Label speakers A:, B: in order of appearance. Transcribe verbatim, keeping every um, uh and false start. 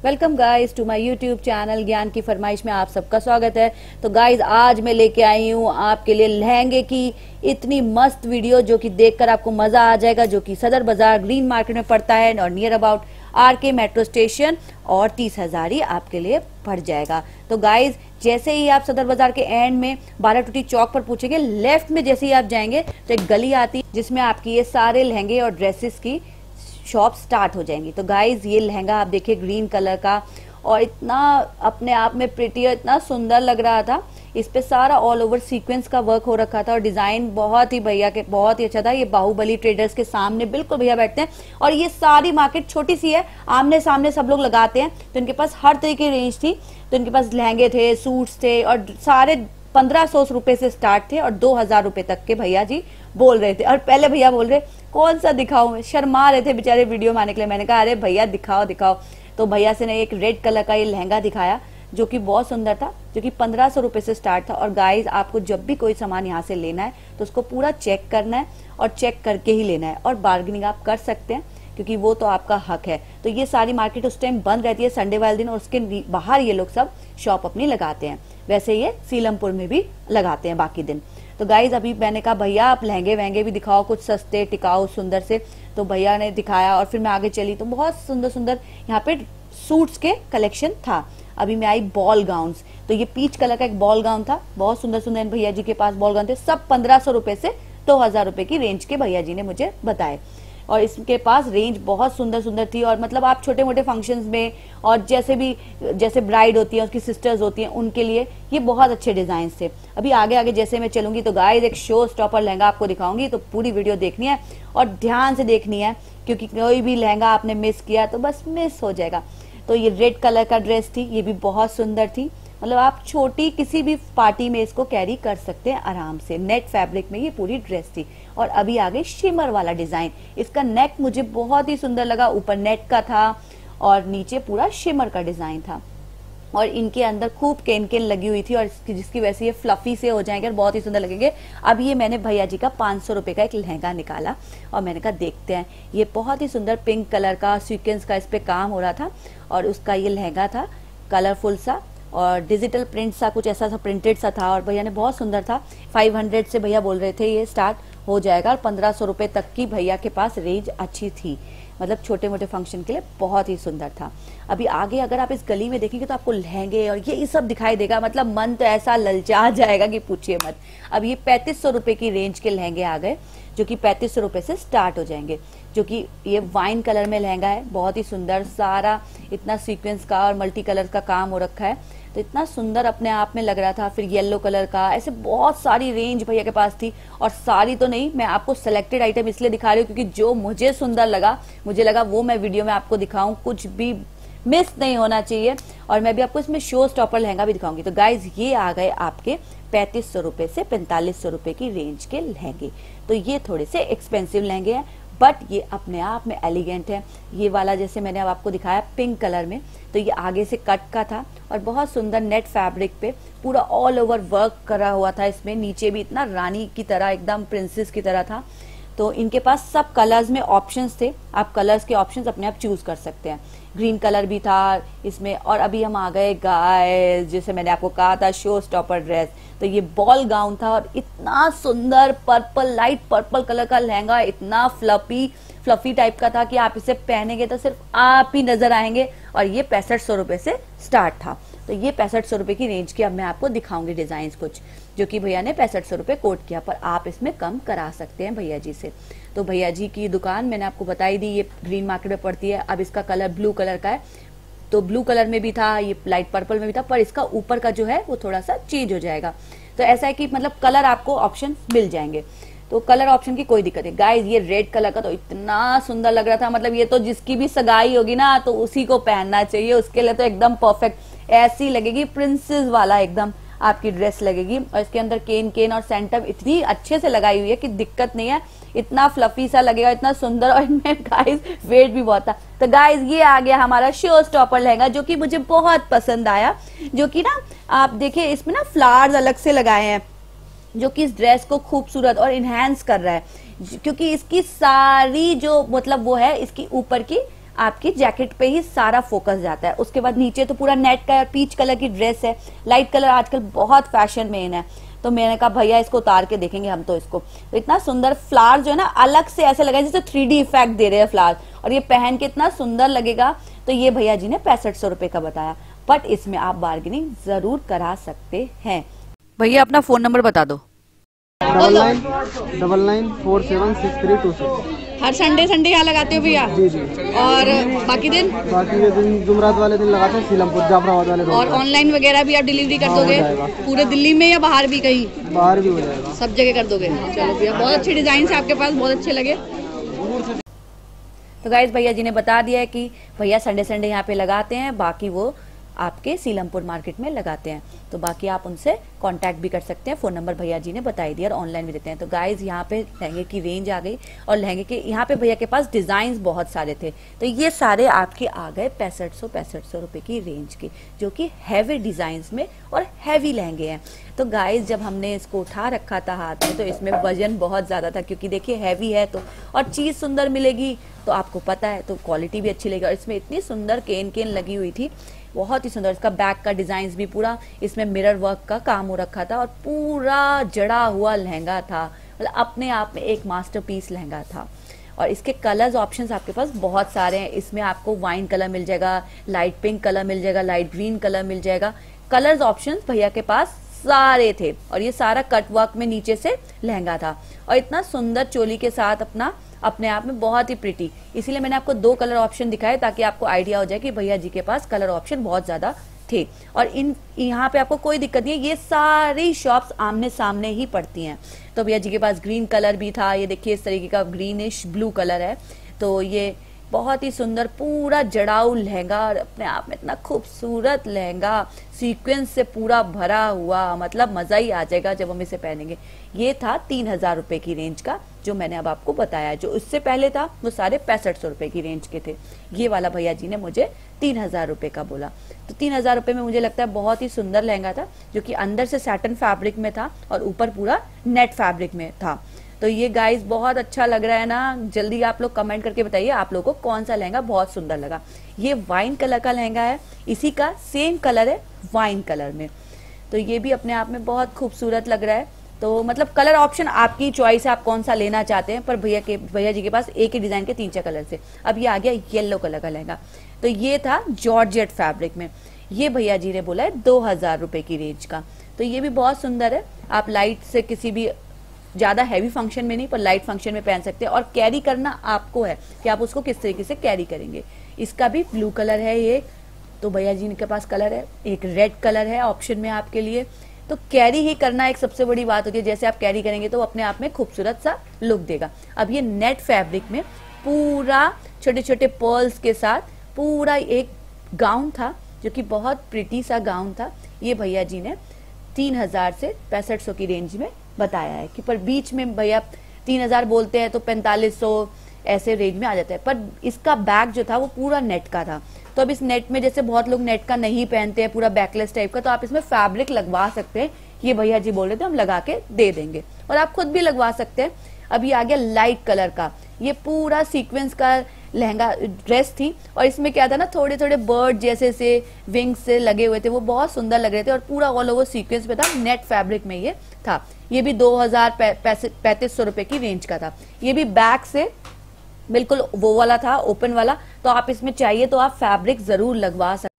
A: Welcome guys to my YouTube channel ज्ञान की फरमाइश में आप सबका स्वागत है। तो गाइस आज मैं लेके आई हूँ आपके लिए लहंगे की इतनी मस्त वीडियो जो कि देखकर आपको मजा आ जाएगा, जो कि सदर बाजार ग्रीन मार्केट में पड़ता है और near about R K metro station और तीस हजार ही आपके लिए पड़ जाएगा। तो गाइज जैसे ही आप सदर बाजार के एंड में बारह टूटी चौक पर पूछेंगे, लेफ्ट में जैसे ही आप जाएंगे तो एक गली आती है जिसमें आपकी ये सारे लहंगे और ड्रेसेस की शॉप स्टार्ट हो जाएंगी। तो गाइज ये लहंगा आप देखिए ग्रीन कलर का और इतना अपने आप में प्रिटी और इतना सुंदर लग रहा था। इस पे सारा ऑल ओवर सीक्वेंस का वर्क हो रखा था और डिजाइन बहुत ही भैया के बहुत ही अच्छा था। ये बाहुबली ट्रेडर्स के सामने बिल्कुल भैया बैठते हैं और ये सारी मार्केट छोटी सी है, आमने सामने सब लोग लगाते हैं। तो इनके पास हर तरह की रेंज थी। तो इनके पास लहंगे थे, सूट्स थे और सारे पंद्रह सौ रुपए से स्टार्ट थे और दो हजार रुपए तक के भैया जी बोल रहे थे। और पहले भैया बोल रहे कौन सा दिखाऊं, शर्मा रहे थे बेचारे वीडियो में आने के लिए। मैंने कहा अरे भैया दिखाओ दिखाओ। तो भैया से ने एक रेड कलर का ये लहंगा दिखाया जो कि बहुत सुंदर था, जो कि पंद्रह सौ रुपए से स्टार्ट था। और गाइज आपको जब भी कोई सामान यहाँ से लेना है तो उसको पूरा चेक करना है और चेक करके ही लेना है। और बार्गेनिंग आप कर सकते हैं क्योंकि वो तो आपका हक है। तो ये सारी मार्केट उस टाइम बंद रहती है संडे वाले दिन और उसके बाहर ये लोग सब शॉप अपनी लगाते हैं। वैसे ये सीलमपुर में भी लगाते हैं बाकी दिन। तो गाइज अभी मैंने कहा भैया आप लहंगे वहंगे भी दिखाओ कुछ सस्ते टिकाऊ सुंदर से। तो भैया ने दिखाया और फिर मैं आगे चली तो बहुत सुंदर सुंदर यहाँ पे सूट्स के कलेक्शन था। अभी मैं आई बॉल गाउन्स। तो ये पीच कलर का एक बॉल गाउन था, बहुत सुंदर सुंदर भैया जी के पास बॉल गाउन थे। सब पंद्रह सौ रुपए से दो हजार रुपए की रेंज के भैया जी ने मुझे बताए। और इसके पास रेंज बहुत सुंदर सुंदर थी। और मतलब आप छोटे मोटे फंक्शंस में और जैसे भी जैसे ब्राइड होती है उसकी सिस्टर्स होती हैं उनके लिए ये बहुत अच्छे डिजाइन थे। अभी आगे आगे जैसे मैं चलूंगी तो गाइस एक शो स्टॉपर लहंगा आपको दिखाऊंगी। तो पूरी वीडियो देखनी है और ध्यान से देखनी है क्योंकि कोई भी लहंगा आपने मिस किया तो बस मिस हो जाएगा। तो ये रेड कलर का ड्रेस थी, ये भी बहुत सुंदर थी। मतलब आप छोटी किसी भी पार्टी में इसको कैरी कर सकते हैं आराम से। नेट फैब्रिक में ये पूरी ड्रेस थी। और अभी आगे शिमर वाला डिजाइन, इसका नेक मुझे बहुत ही सुंदर लगा। ऊपर नेट का था और नीचे पूरा शिमर का डिजाइन था और इनके अंदर खूब केन केन लगी हुई थी और इसकी जिसकी वजह से ये फ्लफी से हो जाएंगे और बहुत ही सुंदर लगेंगे। अब ये मैंने भैया जी का पाँच सौ रुपए का एक लहंगा निकाला और मैंने कहा देखते हैं। ये बहुत ही सुंदर पिंक कलर का सीक्वेंस का इस पे काम हो रहा था और उसका ये लहंगा था कलरफुल सा और डिजिटल प्रिंट सा कुछ ऐसा सा प्रिंटेड सा था। और भैया ने बहुत सुंदर था। फाइव हंड्रेड से भैया बोल रहे थे ये स्टार्ट हो जाएगा और पंद्रह सौ रुपए तक की भैया के पास रेंज अच्छी थी। मतलब छोटे मोटे फंक्शन के लिए बहुत ही सुंदर था। अभी आगे अगर आप इस गली में देखेंगे तो आपको लहंगे और ये सब दिखाई देगा। मतलब मन तो ऐसा ललचा जाएगा कि पूछिए मत। अब ये पैंतीस सौ रुपए की रेंज के लहंगे आ गए जो कि पैंतीस सौ रुपए से स्टार्ट हो जाएंगे। जो कि ये वाइन कलर में लहंगा है, बहुत ही सुंदर, सारा इतना सीक्वेंस का और मल्टी कलर का काम हो रखा है। तो इतना सुंदर अपने आप में लग रहा था। फिर येलो कलर का, ऐसे बहुत सारी रेंज भैया के पास थी। और सारी तो नहीं, मैं आपको सिलेक्टेड आइटम इसलिए दिखा रही हूँ क्योंकि जो मुझे सुंदर लगा मुझे लगा वो मैं वीडियो में आपको दिखाऊं, कुछ भी मिस नहीं होना चाहिए। और मैं भी आपको इसमें शो स्टॉपर लहंगा भी दिखाऊंगी। तो गाइज ये आ गए आपके पैंतीस सौ रुपए से पैंतालीस सौ रुपए की रेंज के लहंगे। तो ये थोड़े से एक्सपेंसिव लहंगे हैं बट ये अपने आप में एलिगेंट है। ये वाला जैसे मैंने अब आपको दिखाया पिंक कलर में, तो ये आगे से कट का था और बहुत सुंदर नेट फैब्रिक पे पूरा ऑल ओवर वर्क करा हुआ था। इसमें नीचे भी इतना रानी की तरह एकदम प्रिंसेस की तरह था। तो इनके पास सब कलर्स में ऑप्शंस थे, आप कलर्स के ऑप्शंस अपने आप चूज कर सकते हैं। ग्रीन कलर भी था इसमें। और अभी हम आ गए गाइस जैसे मैंने आपको कहा था शो स्टॉपर ड्रेस। तो ये बॉल गाउन था और इतना सुंदर पर्पल, लाइट पर्पल कलर का लहंगा, इतना फ्लफी फ्लफी टाइप का था कि आप इसे पहनेंगे तो सिर्फ आप ही नजर आएंगे। और ये पैंसठ सौ रुपए से स्टार्ट था। तो ये पैंसठ सौ रुपए की रेंज की अब मैं आपको दिखाऊंगी डिजाइन कुछ जो कि भैया ने पैंसठ सौ रुपए कोट किया, पर आप इसमें कम करा सकते हैं भैया जी से। तो भैया जी की दुकान मैंने आपको बताई दी, ये ग्रीन मार्केट में पड़ती है। अब इसका कलर ब्लू कलर का है, तो ब्लू कलर में भी था, ये लाइट पर्पल में भी था, पर इसका ऊपर का जो है वो थोड़ा सा चेंज हो जाएगा। तो ऐसा है कि मतलब कलर आपको ऑप्शन मिल जाएंगे। तो कलर ऑप्शन की कोई दिक्कत नहीं। गाइस ये रेड कलर का तो इतना सुंदर लग रहा था। मतलब ये तो जिसकी भी सगाई होगी ना तो उसी को पहनना चाहिए, उसके लिए तो एकदम परफेक्ट ऐसी लगेगी, प्रिंसेस वाला एकदम आपकी ड्रेस लगेगी। और इसके अंदर केन केन और सेंटर इतनी अच्छे से लगाई हुई है कि दिक्कत नहीं है। इतना फ्लफी सा लगेगा, इतना सुंदर। और इनमें गाइस वेट भी बहुत था। तो गाइस ये आ गया हमारा शो स्टॉपर लहंगा जो कि मुझे बहुत पसंद आया। जो कि ना आप देखिए इसमें ना फ्लावर्स अलग से लगाए हैं जो कि इस ड्रेस को खूबसूरत और इनहेंस कर रहा है। क्योंकि इसकी सारी जो मतलब वो है इसकी ऊपर की आपकी जैकेट पे ही सारा फोकस जाता है। उसके बाद नीचे तो पूरा नेट का पीच कलर की ड्रेस है, लाइट कलर आजकल बहुत फैशन में है, तो मैंने कहा भैया इसको उतार के देखेंगे हम तो इसको। तो इतना सुंदर फ्लावर जो है ना अलग से ऐसे लगा जैसे थ्री डी इफेक्ट दे रहे हैं फ्लावर, और ये पहन के इतना सुंदर लगेगा। तो ये भैया जी ने पैंसठ सौ रुपए का बताया, बट इसमें आप बार्गेनिंग जरूर करा सकते हैं। भैया अपना फोन नंबर बता दो।
B: Double nine double nine four seven six three two six.
A: हर संडे संडे यहाँ लगाते हो भैया?
B: जी जी।
A: और बाकी दिन?
B: बाकी ये दिन जुमरात वाले दिन लगाते हैं, सीलमपुर जाफराबाद वाले दिन।
A: और ऑनलाइन वगैरह भी आप डिलीवरी कर दोगे? पूरे दिल्ली में या बाहर भी कहीं?
B: बाहर भी हो जाएगा,
A: सब जगह कर दोगे? चलो भैया, बहुत अच्छे डिजाइन है आपके पास, बहुत अच्छे लगे। तो गाइस भैया जी ने बता दिया है कि भैया संडे संडे यहाँ पे लगाते हैं, बाकी वो आपके सीलमपुर मार्केट में लगाते हैं। तो बाकी आप उनसे कांटेक्ट भी कर सकते हैं, फोन नंबर भैया जी ने बता ही दिया और ऑनलाइन भी देते हैं। तो गाइज यहाँ पे लहंगे की रेंज आ गई, और लहंगे के यहाँ पे भैया के पास डिजाइन बहुत सारे थे, तो ये सारे आपके आ गए पैंसठ सौ पैंसठ सौ रुपए की रेंज के, जो कि हैवी डिजाइन में और हैवी लहंगे हैं। तो गाइज जब हमने इसको उठा रखा था हाथ में, तो इसमें वजन बहुत ज्यादा था, क्योंकि देखिए हैवी है तो, और चीज सुंदर मिलेगी तो आपको पता है, तो क्वालिटी भी अच्छी लगेगी। और इसमें इतनी सुंदर केन केन लगी हुई थी, बहुत ही सुंदर। इसका बैक का डिजाइन भी पूरा इसमें मिरर वर्क का काम हो रखा था, और पूरा जड़ा हुआ लहंगा था, मतलब अपने आप में एक मास्टरपीस लहंगा था। और इसके कलर्स ऑप्शंस आपके पास बहुत सारे हैं। इसमें आपको वाइन कलर मिल जाएगा, लाइट पिंक कलर मिल जाएगा, लाइट ग्रीन कलर मिल जाएगा। कलर्स ऑप्शंस भैया के पास सारे थे, और ये सारा कट वर्क में नीचे से लहंगा था, और इतना सुंदर चोली के साथ अपना अपने आप में बहुत ही प्रिटी। इसीलिए मैंने आपको दो कलर ऑप्शन दिखाए, ताकि आपको आइडिया हो जाए कि भैया जी के पास कलर ऑप्शन बहुत ज्यादा थे। और इन यहाँ पे आपको कोई दिक्कत नहीं है, ये सारी शॉप्स आमने सामने ही पड़ती हैं। तो भैया जी के पास ग्रीन कलर भी था, ये देखिए इस तरीके का ग्रीनिश ब्लू कलर है। तो ये बहुत ही सुंदर पूरा जड़ाऊ लहंगा, और अपने आप में इतना खूबसूरत लहंगा, सीक्वेंस से पूरा भरा हुआ, मतलब मजा ही आ जाएगा जब हम इसे पहनेंगे। ये था तीन हजार रुपए की रेंज का, जो मैंने अब आपको बताया। जो इससे पहले था वो सारे पैंसठ सौ रुपए की रेंज के थे। ये वाला भैया जी ने मुझे तीन हजार रुपए का बोला। तो तीन हजार रुपए में मुझे लगता है बहुत ही सुंदर लहंगा था, जो कि अंदर से सैटन फैब्रिक में था और ऊपर पूरा नेट फैब्रिक में था। तो ये गाइस बहुत अच्छा लग रहा है ना, जल्दी आप लोग कमेंट करके बताइए आप लोगों को कौन सा लहंगा बहुत सुंदर लगा। ये वाइन कलर का लहंगा है, इसी का सेम कलर है वाइन कलर में, तो ये भी अपने आप में बहुत खूबसूरत लग रहा है। तो मतलब कलर ऑप्शन आपकी चॉइस है, आप कौन सा लेना चाहते हैं, पर भैया के भैया जी के पास एक ही डिजाइन के तीन चार कलर से। अब ये आ गया येलो कलर का लहंगा, तो ये था जॉर्जेट फैब्रिक में। ये भैया जी ने बोला है दो हजार रुपए की रेंज का, तो ये भी बहुत सुंदर है। आप लाइट से किसी भी ज्यादा हैवी फंक्शन में नहीं, पर लाइट फंक्शन में पहन सकते हैं, और कैरी करना आपको है कि आप उसको किस तरीके से कैरी करेंगे। इसका भी ब्लू कलर है ये, तो भैया जी के पास कलर है, एक रेड कलर है ऑप्शन में आपके लिए। तो कैरी ही करना एक सबसे बड़ी बात होती है, जैसे आप कैरी करेंगे तो अपने आप में खूबसूरत सा लुक देगा। अब ये नेट फैब्रिक में पूरा छोटे छोटे पर्ल्स के साथ पूरा एक गाउन था, जो कि बहुत प्रिटी सा गाउन था। ये भैया जी ने तीन हजार से पैंसठ सौ की रेंज में बताया है, कि पर बीच में भैया तीन हजार बोलते हैं तो पैंतालीस सौ ऐसे रेंज में आ जाता है। पर इसका बैग जो था वो पूरा नेट का था, तो अब इस नेट में जैसे बहुत लोग नेट का नहीं पहनते हैं, पूरा बैकलेस टाइप का, तो आप इसमें फैब्रिक लगवा सकते हैं। ये भैया जी बोल रहे थे हम लगा के दे देंगे, और आप खुद भी लगवा सकते हैं। अब ये आ गया लाइट कलर का, ये पूरा सीक्वेंस का लहंगा ड्रेस थी, और इसमें क्या था ना, थोड़े थोड़े बर्ड जैसे से विंग्स से लगे हुए थे, वो बहुत सुंदर लग रहे थे, और पूरा ऑल ओवर सीक्वेंस पे था, नेट फैब्रिक में ये था। ये भी दो हजार पैंतीस सौ रुपए की रेंज का था। ये भी बैक से बिल्कुल वो वाला था, ओपन वाला, तो आप इसमें चाहिए तो आप फैब्रिक जरूर लगवा सकते